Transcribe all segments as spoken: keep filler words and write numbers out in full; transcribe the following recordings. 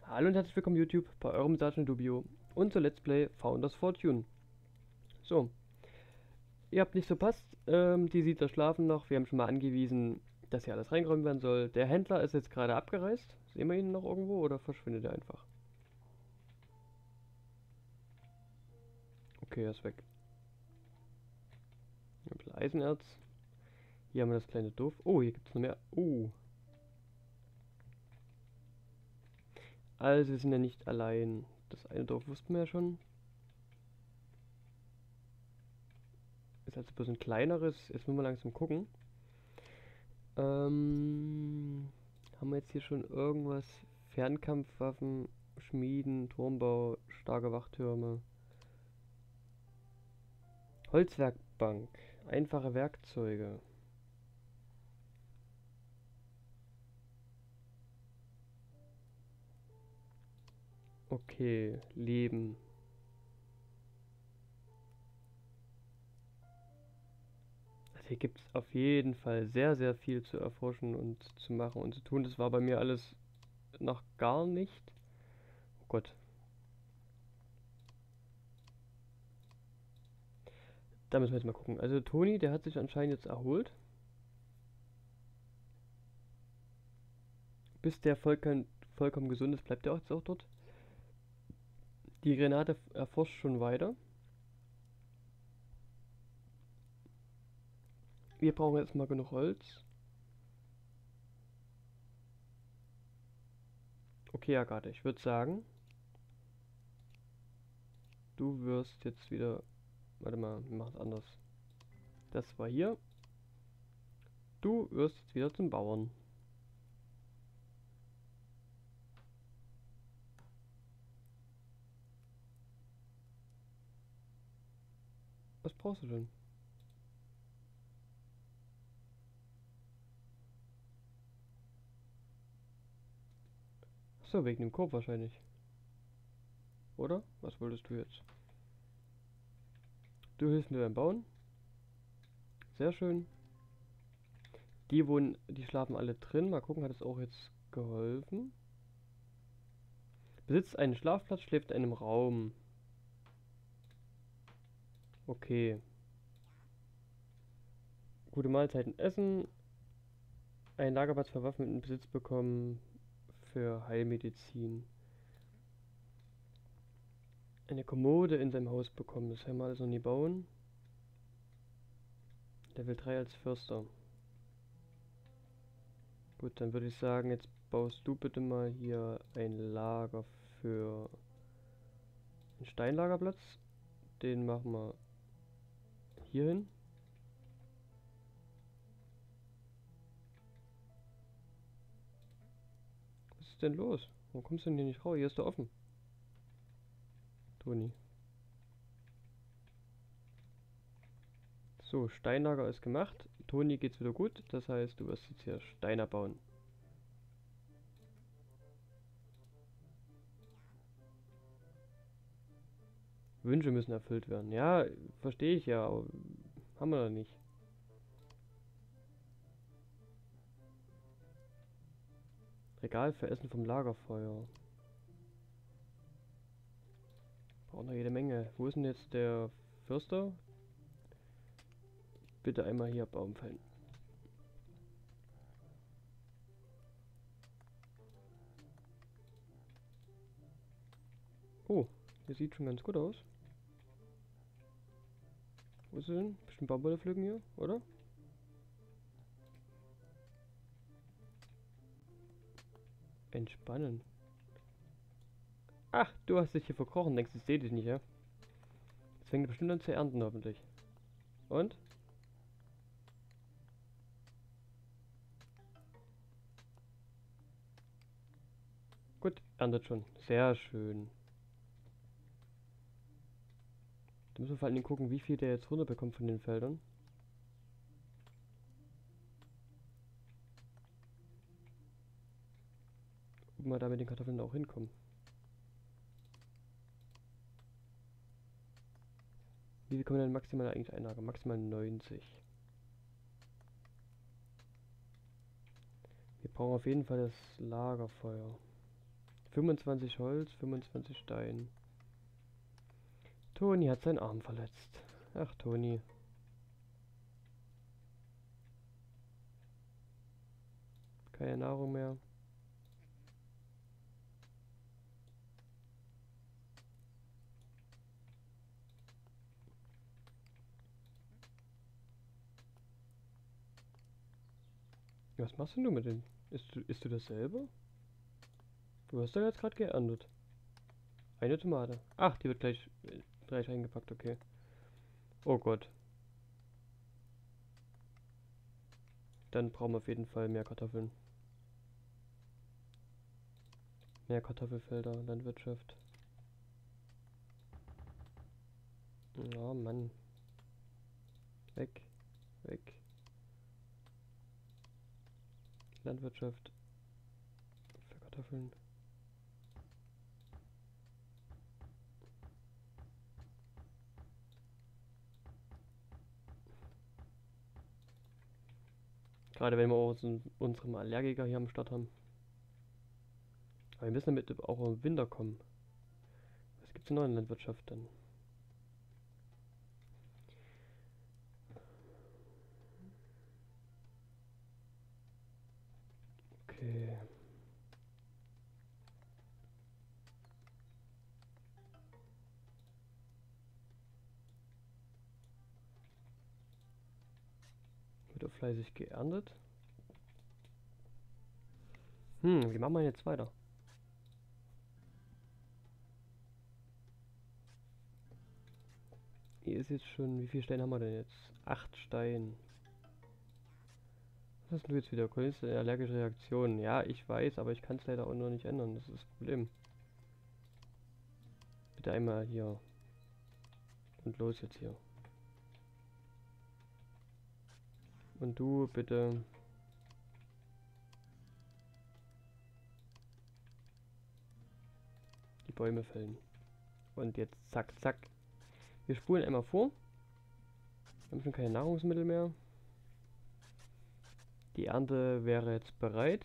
Hallo und herzlich willkommen YouTube bei eurem Sergeant Dubio und zur Let's Play Founders Fortune. So, ihr habt nicht so passt, ähm, die Siedler schlafen noch, wir haben schon mal angewiesen, dass hier alles reingeräumt werden soll. Der Händler ist jetzt gerade abgereist, sehen wir ihn noch irgendwo oder verschwindet er einfach? Okay, er ist weg. Ein bisschen Eisenerz. Hier haben wir das kleine Dorf. Oh, hier gibt es noch mehr. Oh. Also wir sind ja nicht allein. Das eine Dorf wussten wir ja schon. Ist also bloß ein kleineres. Jetzt müssen wir langsam gucken. Ähm, haben wir jetzt hier schon irgendwas? Fernkampfwaffen, Schmieden, Turmbau, starke Wachtürme. Holzwerkbank, einfache Werkzeuge. Okay, Leben. Also hier gibt es auf jeden Fall sehr, sehr viel zu erforschen und zu machen und zu tun. Das war bei mir alles noch gar nicht. Oh Gott. Da müssen wir jetzt mal gucken. Also Toni, der hat sich anscheinend jetzt erholt. Bis der vollkommen, vollkommen gesund ist, bleibt er auch jetzt auch dort. Die Renate erforscht schon weiter. Wir brauchen jetzt mal genug Holz. Okay, Agathe, ich würde sagen, du wirst jetzt wieder... Warte mal, wir machen es anders. Das war hier. Du wirst jetzt wieder zum Bauern. Was brauchst du denn? So, wegen dem Korb wahrscheinlich. Oder? Was wolltest du jetzt? Du hilfst mir beim Bauen. Sehr schön. Die wohnen, die schlafen alle drin. Mal gucken, hat es auch jetzt geholfen? Besitzt einen Schlafplatz, schläft in einem Raum. Okay. Gute Mahlzeiten essen. Einen Lagerplatz für Waffen in Besitz bekommen. Für Heilmedizin. Eine Kommode in seinem Haus bekommen. Das werden wir alles noch nie bauen. Level drei als Förster. Gut, dann würde ich sagen, jetzt baust du bitte mal hier ein Lager für einen Steinlagerplatz. Den machen wir hier hin. Was ist denn los? Warum kommst du denn hier nicht raus? Hier ist der offen. Toni. So, Steinlager ist gemacht. Toni geht's wieder gut. Das heißt, du wirst jetzt hier Steine bauen. Wünsche müssen erfüllt werden. Ja, verstehe ich ja, aber haben wir noch nicht. Regal für Essen vom Lagerfeuer. Brauchen noch jede Menge. Wo ist denn jetzt der Förster? Bitte einmal hier Baum fällen. Oh, der sieht schon ganz gut aus. Wo ist er denn? Bestimmt Baumwolle pflücken hier, oder? Entspannen. Ach, du hast dich hier verkrochen, denkst, ich sehe dich nicht, ja? Jetzt fängt er bestimmt an zu ernten, hoffentlich. Und? Gut, erntet schon. Sehr schön. Da müssen wir vor allem gucken, wie viel der jetzt runterbekommt von den Feldern. Ob wir da mit den Kartoffeln auch hinkommen. Wie viel können wir denn maximal eigentlich einlagern? Maximal neunzig. Wir brauchen auf jeden Fall das Lagerfeuer. fünfundzwanzig Holz, fünfundzwanzig Stein. Toni hat seinen Arm verletzt. Ach, Toni. Keine Nahrung mehr. Was machst denn du mit den? Isst du, isst du das selber? Du hast doch jetzt gerade geerntet. Eine Tomate. Ach, die wird gleich, äh, gleich eingepackt, okay. Oh Gott. Dann brauchen wir auf jeden Fall mehr Kartoffeln. Mehr Kartoffelfelder, Landwirtschaft. Oh Mann. Weg. Weg. Landwirtschaft. Für Kartoffeln. Gerade wenn wir auch unseren, unseren Allergiker hier am Start haben. Aber wir müssen damit auch im Winter kommen. Was gibt's denn noch in der Landwirtschaft dann? Okay. Wird auch fleißig geerntet. Hm, wie machen wir jetzt weiter? Hier ist jetzt schon, wie viele Steine haben wir denn jetzt? Acht Steine. Was hast du jetzt wieder? Chronische allergische Reaktion. Ja, ich weiß, aber ich kann es leider auch noch nicht ändern. Das ist das Problem. Bitte einmal hier. Und los jetzt hier. Und du bitte. Die Bäume fällen. Und jetzt zack, zack. Wir spulen einmal vor. Wir haben schon keine Nahrungsmittel mehr. Die Ernte wäre jetzt bereit.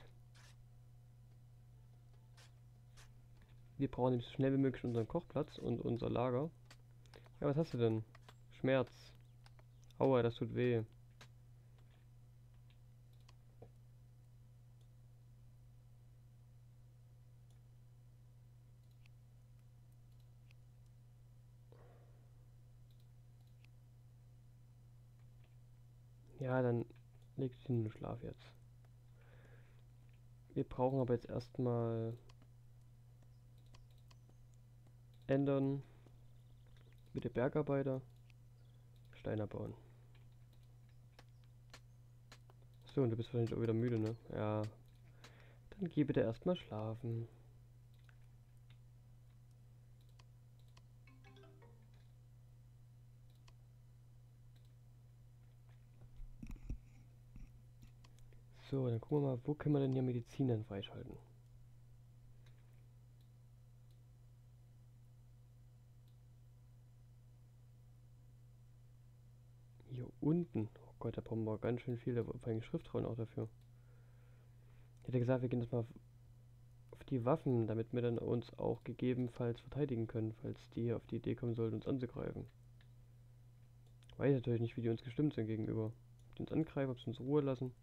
Wir brauchen nämlich so schnell wie möglich unseren Kochplatz und unser Lager. Ja, was hast du denn? Schmerz. Aua, das tut weh. Ja, dann leg dich in den Schlaf jetzt. Wir brauchen aber jetzt erstmal ändern mit den Bergarbeiter. Steine bauen. So, und du bist wahrscheinlich auch wieder müde, ne? Ja. Dann geh bitte erstmal schlafen. So, dann gucken wir mal, wo können wir denn hier Medizin dann freischalten? Hier unten. Oh Gott, da brauchen wir ganz schön viel, da vor allem Schriftrollen auch dafür. Ich hätte gesagt, wir gehen jetzt mal auf die Waffen, damit wir dann uns auch gegebenenfalls verteidigen können, falls die hier auf die Idee kommen sollten, uns anzugreifen. Weiß natürlich nicht, wie die uns gestimmt sind gegenüber. Ob die uns angreifen, ob sie uns in Ruhe lassen.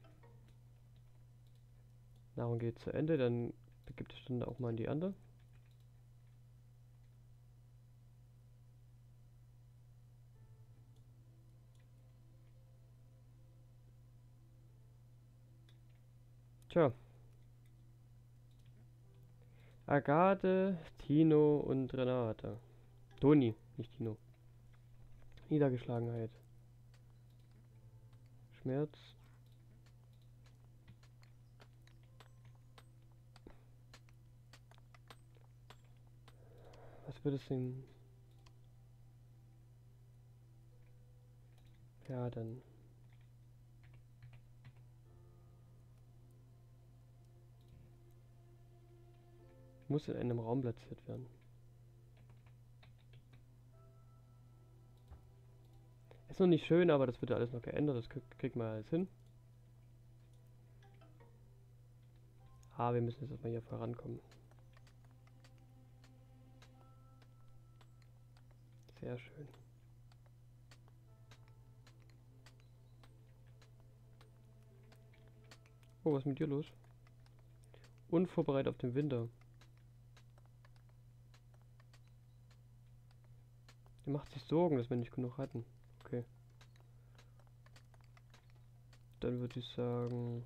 Nahrung geht zu Ende, dann begibt es dann auch mal in die Ernte. Tja. Agathe, Tino und Renate. Toni, nicht Tino. Niedergeschlagenheit. Schmerz. Was wird es denn? Ja, dann. Muss in einem Raum platziert werden. Ist noch nicht schön, aber das wird ja alles noch geändert. Das krieg, kriegt man alles hin. Ah, wir müssen jetzt erstmal hier vorankommen. Sehr schön. Oh, was ist mit dir los? Unvorbereitet auf den Winter. Er macht sich Sorgen, dass wir nicht genug hatten. Okay. Dann würde ich sagen...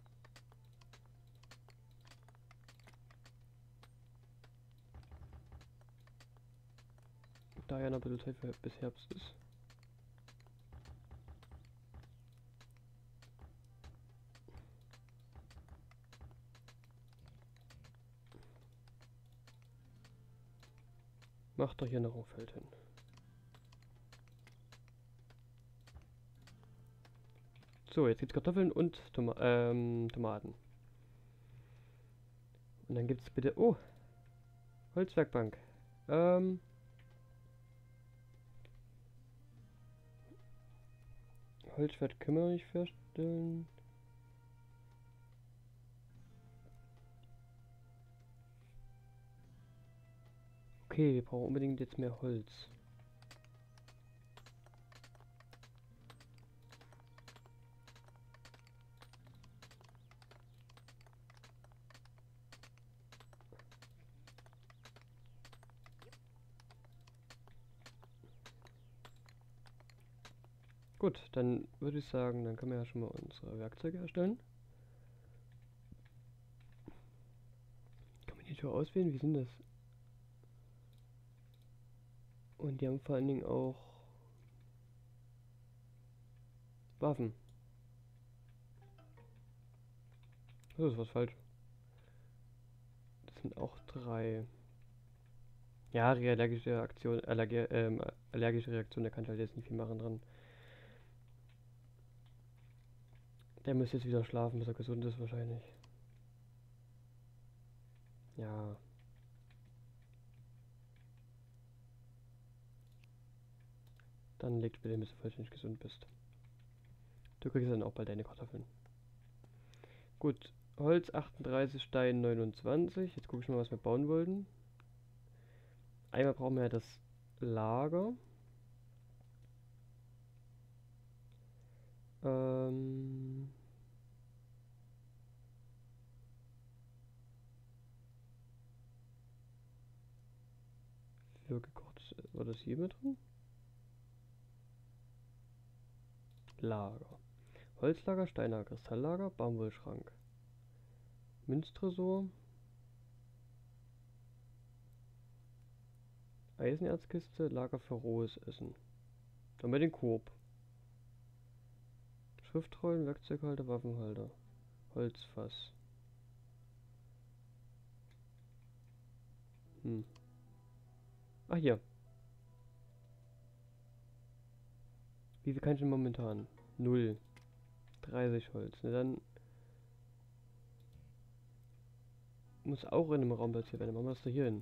Da ja noch ein bisschen Zeit für, bis Herbst ist. Macht doch hier noch ein Feld hin. So, jetzt gibt's Kartoffeln und Toma ähm, Tomaten. Und dann gibt's bitte... Oh! Holzwerkbank. Ähm... Holzschwert können wir nicht feststellen. Okay, wir brauchen unbedingt jetzt mehr Holz. Gut, dann würde ich sagen, dann können wir ja schon mal unsere Werkzeuge erstellen. Kann man die Tür auswählen? Wie sind das? Und die haben vor allen Dingen auch Waffen. Das ist was falsch. Das sind auch drei. Ja, allergische Aktion, Allergie, ähm, allergische Reaktion, da kann ich halt jetzt nicht viel machen dran. Der müsste jetzt wieder schlafen, bis er gesund ist wahrscheinlich. Ja. Dann legst bitte, bis du vollständig gesund bist. Du kriegst dann auch bald deine Kartoffeln. Gut, Holz achtunddreißig, Stein neunundzwanzig. Jetzt gucke ich mal, was wir bauen wollten. Einmal brauchen wir ja das Lager. Ähm... Für gekochtes, war das hier mit drin? Lager. Holzlager, Steinlager, Kristalllager, Baumwollschrank. Münztresor. Eisenerzkiste, Lager für rohes Essen. Dann bei den Coop. Schriftrollen, Werkzeughalter, Waffenhalter. Holzfass. Hm. Ah, hier. Wie viel kann ich denn momentan? Null. dreißig Holz. Ne, dann muss auch in einem Raum platziert werden. Machen wir das da hier hin.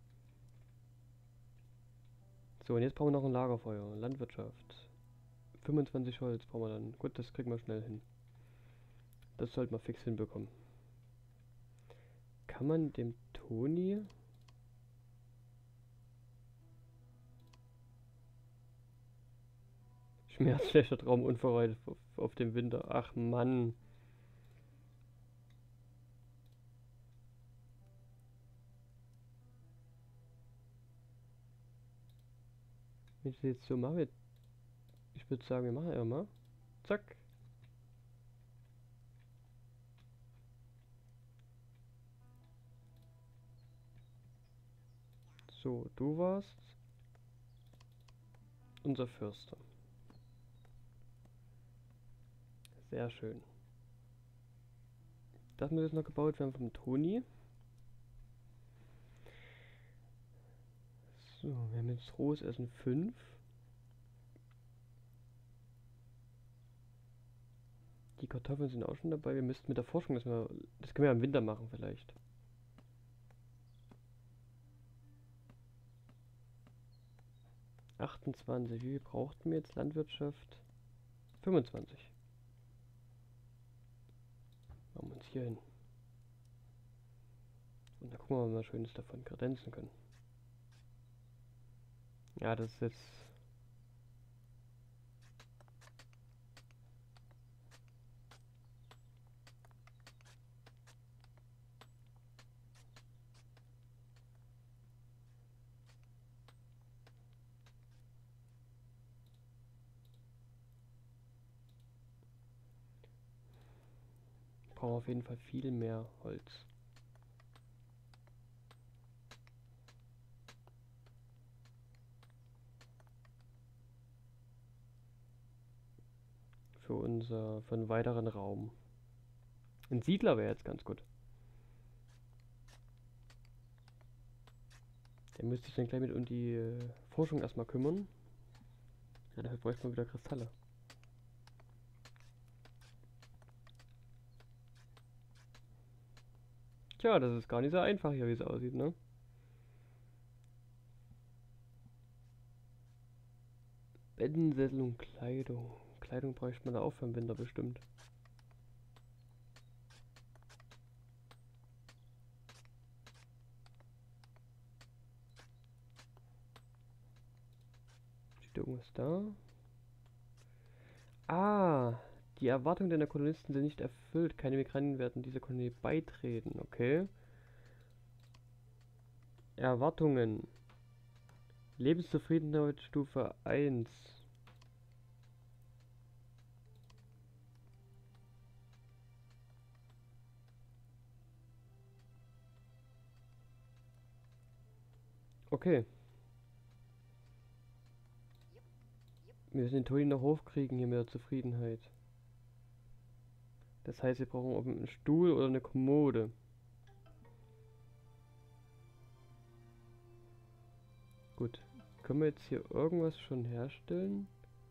So, und jetzt brauchen wir noch ein Lagerfeuer. Landwirtschaft. fünfundzwanzig Holz brauchen wir dann. Gut, das kriegen wir schnell hin. Das sollten wir fix hinbekommen. Kann man dem Toni... Schmerzschlechter Traum unvorbereitet auf, auf dem Winter. Ach Mann. Wenn ich das jetzt so mache, ich würde sagen, wir machen einfach mal. Zack. So, du warst unser Förster. Sehr schön. Das muss jetzt noch gebaut werden vom Toni. So, wir haben jetzt rohes Essen fünf. Die Kartoffeln sind auch schon dabei. Wir müssten mit der Forschung, das, wir, das können wir ja im Winter machen vielleicht. achtundzwanzig. Wie viel brauchten wir jetzt? Landwirtschaft? fünfundzwanzig. Machen wir uns hier hin. Und dann gucken wir mal, was Schönes davon kredenzen können. Ja, das ist jetzt... Brauchen wir auf jeden Fall viel mehr Holz. Für unser, für einen weiteren Raum. Ein Siedler wäre jetzt ganz gut. Der müsste sich dann gleich mit um die äh, Forschung erstmal kümmern. Ja, dafür bräuchte man wieder Kristalle. Tja, das ist gar nicht so einfach hier, wie es aussieht, ne? Betten, Sessel und Kleidung. Kleidung bräuchte man da auch für den Winter bestimmt. Steht irgendwas da? Ah, die Erwartungen deiner Kolonisten sind nicht erfüllt. Keine Migranten werden dieser Kolonie beitreten, okay? Erwartungen. Lebenszufriedenheit Stufe eins. Okay. Wir müssen den Toni noch hochkriegen hier mit der Zufriedenheit. Das heißt, wir brauchen oben einen Stuhl oder eine Kommode. Gut. Können wir jetzt hier irgendwas schon herstellen?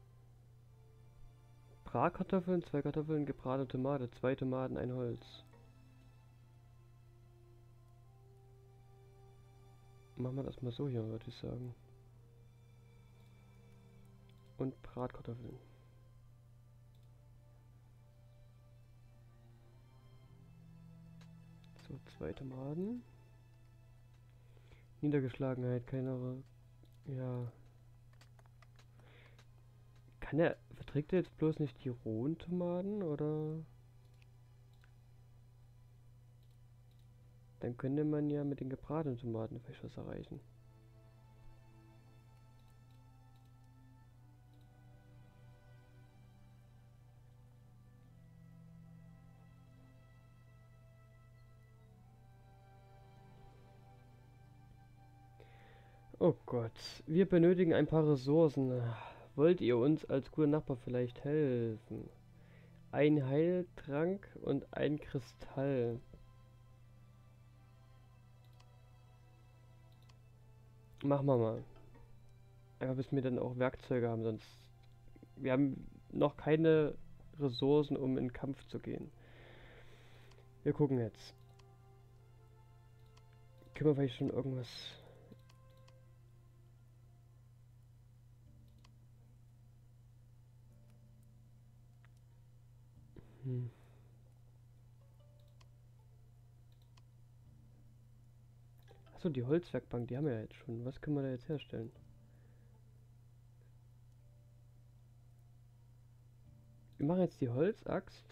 Bratkartoffeln, zwei Kartoffeln, gebratene Tomate, zwei Tomaten, ein Holz. Machen wir das mal so hier, würde ich sagen. Und Bratkartoffeln. So, zwei Tomaten. Niedergeschlagenheit, keine... Ja. Kann er... Verträgt er jetzt bloß nicht die rohen Tomaten, oder... Dann könnte man ja mit den gebratenen Tomaten vielleicht was erreichen. Oh Gott, wir benötigen ein paar Ressourcen. Wollt ihr uns als guter Nachbar vielleicht helfen? Ein Heiltrank und ein Kristall. Machen wir mal. Einfach bis wir dann auch Werkzeuge haben, sonst... Wir haben noch keine Ressourcen, um in den Kampf zu gehen. Wir gucken jetzt. Können wir vielleicht schon irgendwas... Hm. Achso, die Holzwerkbank, die haben wir ja jetzt schon. Was können wir da jetzt herstellen? Wir machen jetzt die Holzaxt.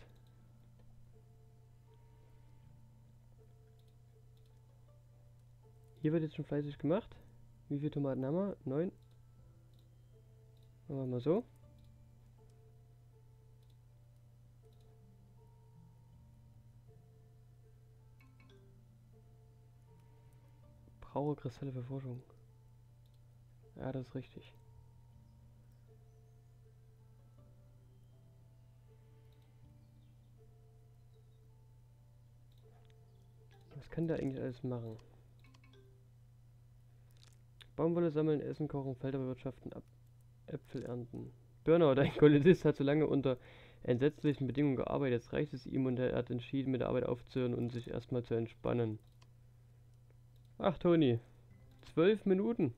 Hier wird jetzt schon fleißig gemacht. Wie viele Tomaten haben wir? Neun. Machen wir mal so. Brauche Kristalle für Forschung. Ja, das ist richtig. Was kann der eigentlich alles machen? Baumwolle sammeln, essen, kochen, Felder bewirtschaften, Ab Äpfel ernten. Burnout, ein Kolonist hat so lange unter entsetzlichen Bedingungen gearbeitet. Jetzt reicht es ihm und er hat entschieden, mit der Arbeit aufzuhören und sich erstmal zu entspannen. Ach, Toni. Zwölf Minuten.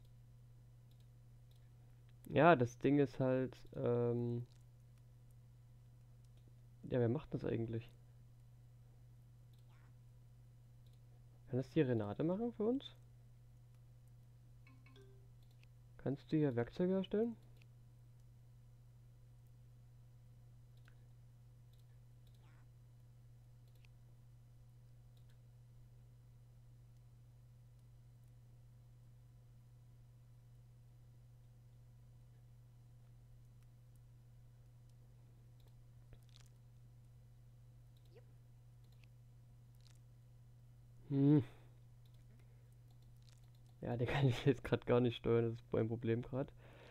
Ja, das Ding ist halt, ähm, Ja, wer macht das eigentlich? Kann das die Renate machen für uns? Kannst du hier Werkzeuge herstellen? Hm. Ja, den kann ich jetzt gerade gar nicht steuern, das ist mein Problem gerade.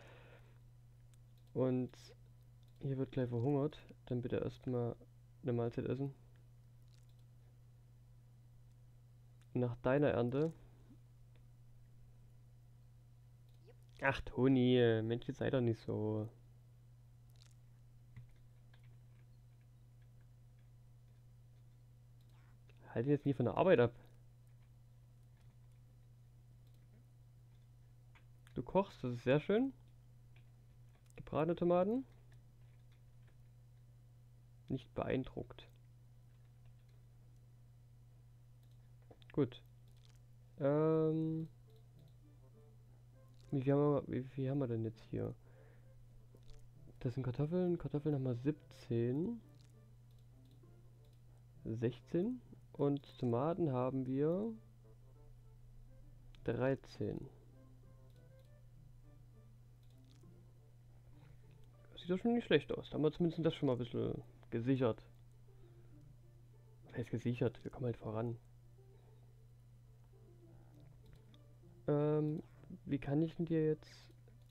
Und hier wird gleich verhungert. Dann bitte erstmal eine Mahlzeit essen. Nach deiner Ernte. Ach, Toni, Mensch, jetzt sei doch nicht so. Halt ihn jetzt nie von der Arbeit ab. Du kochst, das ist sehr schön. Gebratene Tomaten. Nicht beeindruckt. Gut. Ähm. Wie viel haben wir, wie viel haben wir denn jetzt hier? Das sind Kartoffeln. Kartoffeln haben wir siebzehn. sechzehn. Und Tomaten haben wir dreizehn. Das sieht doch schon nicht schlecht aus. Da haben wir zumindest das schon mal ein bisschen gesichert. Was heißt gesichert? Wir kommen halt voran. Ähm, wie kann ich denn dir jetzt...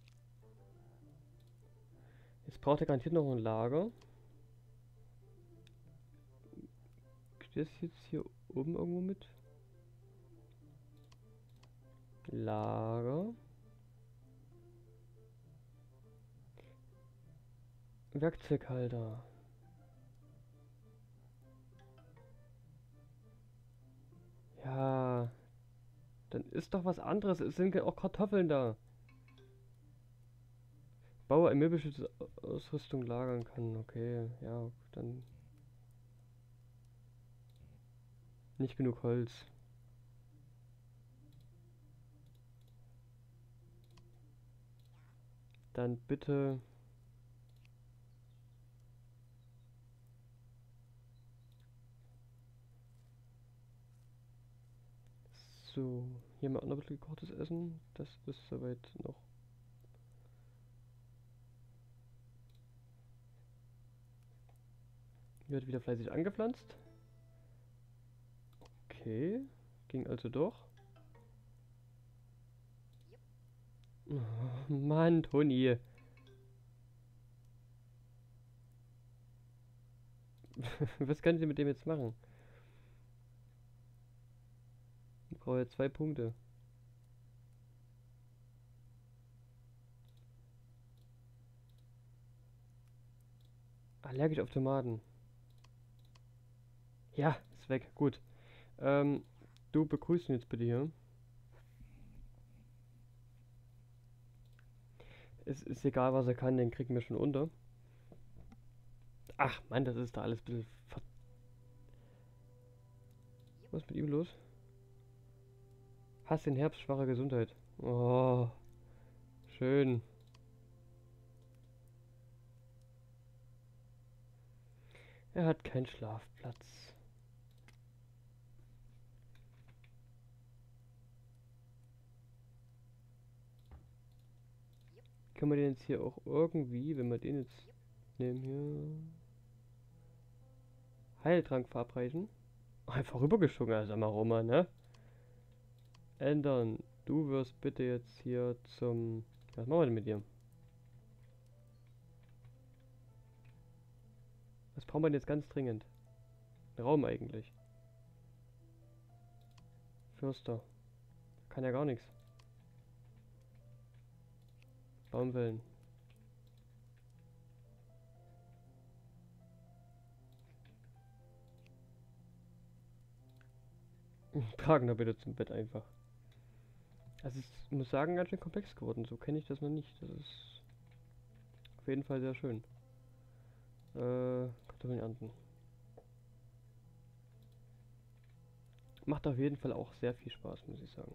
Jetzt braucht er garantiert noch ein Lager. Steht das jetzt hier oben irgendwo mit? Lager. Werkzeughalter. Ja, dann ist doch was anderes. Es sind auch Kartoffeln da. Baue ein Möbelschutzausrüstung lagern kann. Okay, ja, dann nicht genug Holz. Dann bitte... So, hier mal noch ein bisschen gekochtes Essen. Das ist soweit noch. Hier wird wieder fleißig angepflanzt. Okay, ging also doch. Oh, Mann, Toni. Was kann ich denn mit dem jetzt machen? Ich brauche jetzt zwei Punkte. Allergisch auf Tomaten. Ja, ist weg. Gut. Ähm, du begrüßt ihn jetzt bitte hier. Es ist egal, was er kann, den kriegen wir schon unter. Ach, Mann, das ist da alles ein bisschen... ver- Was ist mit ihm los? Hass den Herbst, schwache Gesundheit. Oh, schön. Er hat keinen Schlafplatz. Können wir den jetzt hier auch irgendwie, wenn wir den jetzt nehmen hier... Heiltrank verabreichen? Einfach rübergeschwungen, also mal Roma, ne? Ändern. Du wirst bitte jetzt hier zum... Was machen wir denn mit dir? Was brauchen wir denn jetzt ganz dringend? Raum eigentlich. Fürster. Kann ja gar nichts. Baumwellen. Tragen da bitte zum Bett einfach. Also ich muss sagen, ganz schön komplex geworden. So kenne ich das noch nicht. Das ist auf jeden Fall sehr schön. Äh, Kartoffeln ernten. Macht auf jeden Fall auch sehr viel Spaß, muss ich sagen.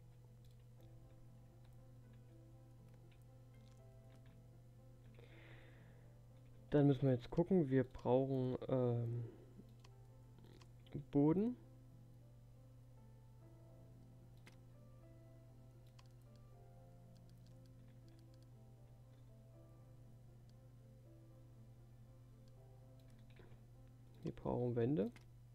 Dann müssen wir jetzt gucken, wir brauchen ähm, Boden. Wir brauchen Wände.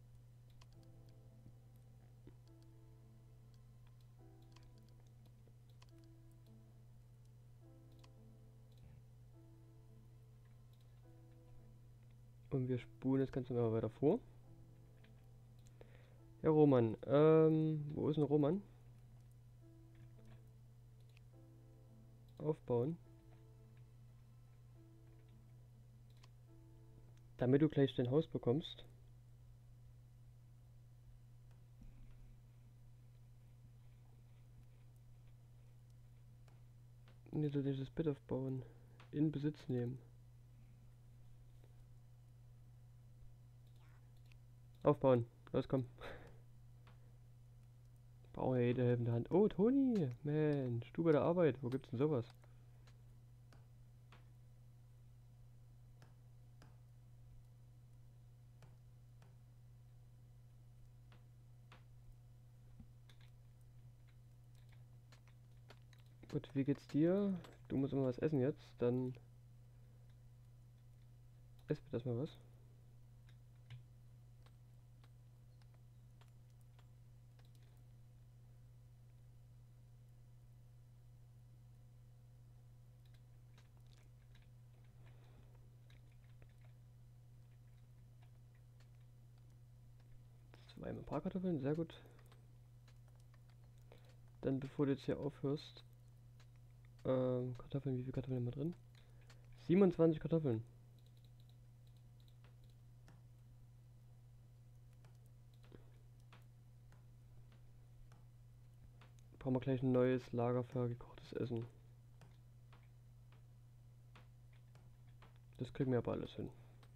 Und wir spulen das Ganze mal weiter vor. Ja, Roman. Ähm, wo ist denn Roman? Aufbauen. Damit du gleich dein Haus bekommst. Nee, soll ich das Bett aufbauen? In Besitz nehmen. Aufbauen. Los, komm. Brauche ja jede helfende Hand. Oh, Toni! Mensch, du bei der Arbeit. Wo gibt's denn sowas? Gut, wie geht's dir? Du musst immer was essen jetzt. Dann ess bitte erstmal was. Zweimal Bratkartoffeln, sehr gut. Dann bevor du jetzt hier aufhörst, ähm, Kartoffeln, wie viele Kartoffeln haben wir drin? siebenundzwanzig Kartoffeln. Brauchen wir gleich ein neues Lager für gekochtes Essen. Das kriegen wir aber alles hin.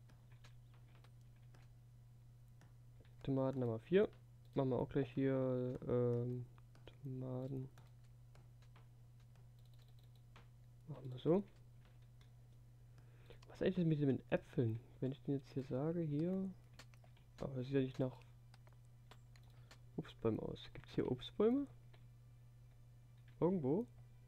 Tomaten haben wir vier. Machen wir auch gleich hier ähm, Tomaten. Machen wir so. Was ist eigentlich mit den Äpfeln? Wenn ich den jetzt hier sage, hier. Aber es sieht ja nicht nach Obstbäumen aus. Gibt es hier Obstbäume? Irgendwo?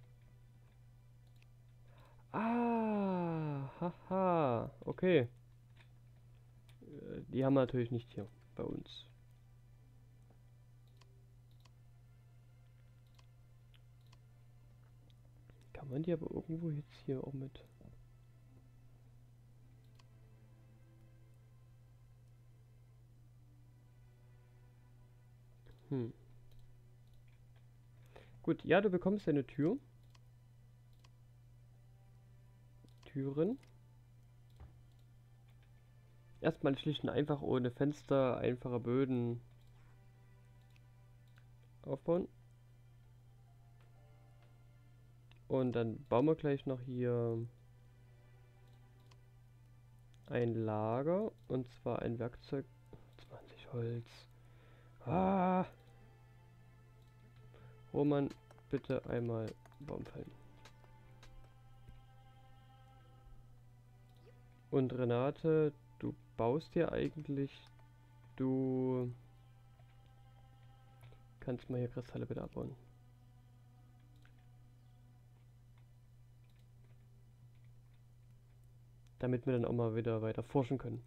Ah, haha, okay. Äh, Die haben wir natürlich nicht hier bei uns. Kann man die aber irgendwo jetzt hier auch mit... Hm. Gut, ja, du bekommst eine Tür. Türen. Erstmal schlicht und einfach ohne Fenster, einfache Böden aufbauen. Und dann bauen wir gleich noch hier ein Lager. Und zwar ein Werkzeug. zwanzig Holz. Ah! Roman, bitte einmal Baum fällen. Und Renate, du baust dir eigentlich... Du... Kannst mal hier Kristalle bitte abbauen. Damit wir dann auch mal wieder weiter forschen können.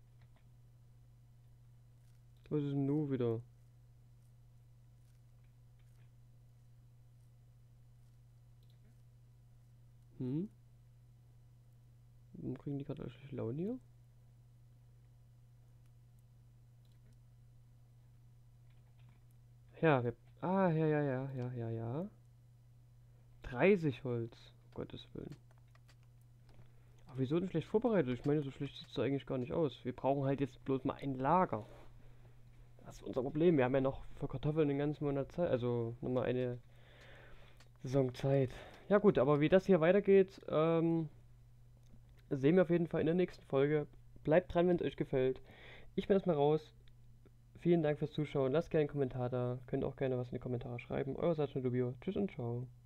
Was ist denn nun wieder? Hm? Warum kriegen die gerade alle schlechte Laune hier? Ja, wir... Ah, ja, ja, ja, ja, ja, ja. dreißig Holz. Um Gottes Willen. Aber wieso denn schlecht vorbereitet? Ich meine, so schlecht sieht es eigentlich gar nicht aus. Wir brauchen halt jetzt bloß mal ein Lager. Das ist unser Problem. Wir haben ja noch für Kartoffeln den ganzen Monat Zeit. Also nochmal eine Saison Zeit. Ja gut, aber wie das hier weitergeht, ähm, sehen wir auf jeden Fall in der nächsten Folge. Bleibt dran, wenn es euch gefällt. Ich bin erstmal raus. Vielen Dank fürs Zuschauen. Lasst gerne einen Kommentar da. Könnt auch gerne was in die Kommentare schreiben. Euer Sergeant Dubio. Tschüss und ciao.